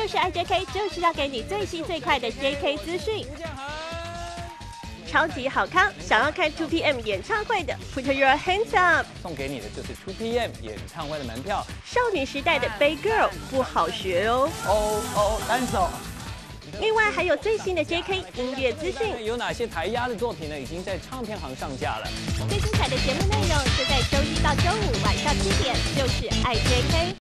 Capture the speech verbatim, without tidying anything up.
就是爱 J K， 就是要给你最新最快的 J K 资讯。超级好康！想要看 two P M 演唱会的 ，Put your hands up！ 送给你的就是 two P M 演唱会的门票。 少女时代的 Bad Girl 不好学哦。 哦哦，单手。 另外还有最新的 J K 音乐资讯， 有哪些台压的作品呢？已经在唱片行上架了。 最精彩的节目内容就在周一到周五晚上七点，就是爱 J K。